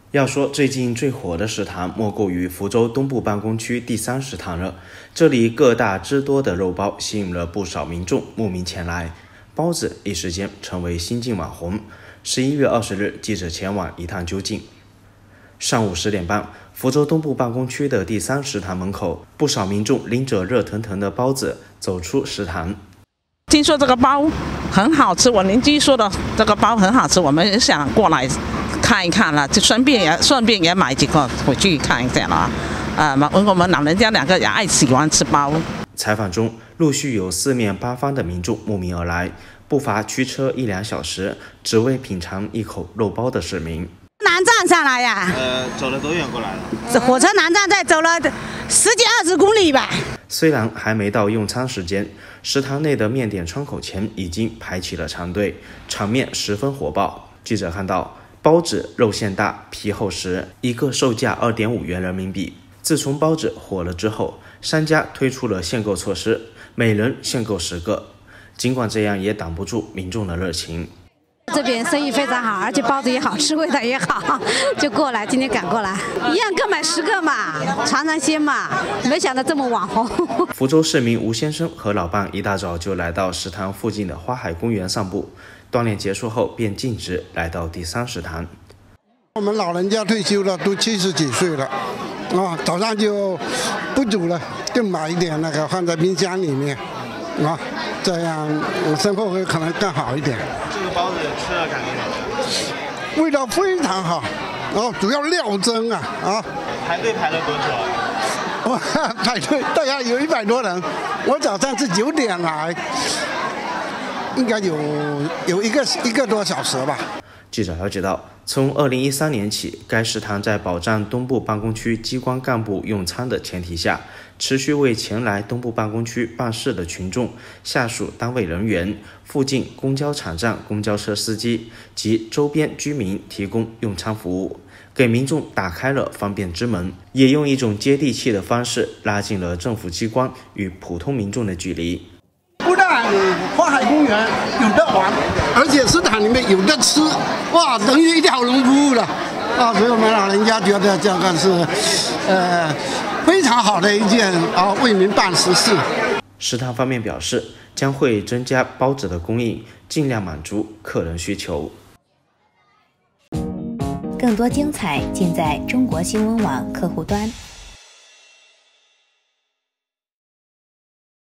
要说最近最火的食堂，莫过于福州东部办公区第3食堂了。这里个大汁多的肉包吸引了不少民众慕名前来，包子一时间成为新晋网红。11月20日，记者前往一探究竟。上午10点半，福州东部办公区的第3食堂门口，不少民众拎着热腾腾的包子走出食堂。 听说这个包很好吃，我邻居说的这个包很好吃，我们也想过来看一看了，就顺便也买几个回去看一下了。我们老人家2个也喜欢吃包。 采访中，陆续有4面8方的民众慕名而来，不乏驱车1-2小时，只为品尝一口肉包的市民。 南站上来呀？ 走了多远过来了？ 火车南站再走了10几20公里吧。 虽然还没到用餐时间，食堂内的面点窗口前已经排起了长队，场面十分火爆。记者看到，包子肉馅大，皮厚实，一个售价2.5元人民币。自从包子火了之后，商家推出了限购措施，每人限购10个。尽管这样，也挡不住民众的热情。 这边生意非常好，而且包子也好吃，味道也好，就过来，今天赶过来，一样各买10个嘛，尝尝鲜嘛。没想到这么网红。 福州市民吴先生和老伴一大早就来到食堂附近的花海公园散步，锻炼结束后便径直来到第3食堂。 我们老人家退休了，都70几岁了，早上就不煮了，就买一点那个放在冰箱里面，这样生活会可能更好一点。 这个包子吃了感觉怎么样？ 味道非常好，主要料真啊。 排队排了多久？ 排队大概有100多人，我早上是9点来，应该有一个多小时吧。 记者了解到，从2013年起，该食堂在保障东部办公区机关干部用餐的前提下，持续为前来东部办公区办事的群众、下属单位人员、附近公交场站公交车司机及周边居民提供用餐服务，给民众打开了方便之门，也用一种接地气的方式拉近了政府机关与普通民众的距离。 不但花海公园有的玩，而且食堂里面有的吃，哇，等于一条龙服务了所以我们老人家觉得这个是非常好的一件为民办实事。 食堂方面表示，将会增加包子的供应，尽量满足客人需求。 更多精彩尽在中国新闻网客户端。